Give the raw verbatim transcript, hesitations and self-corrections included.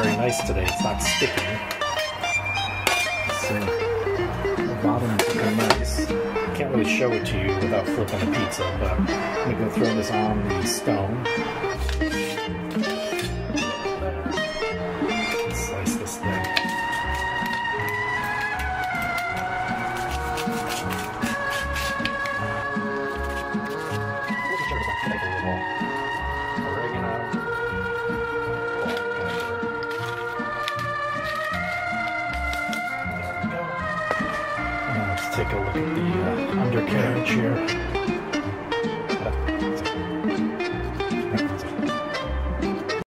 very nice today. It's not sticky. So the bottom's looking nice. Can't really show it to you without flipping a pizza, but I'm gonna go throw this on the stone. Slice this thing. Take a look at the uh, undercarriage here.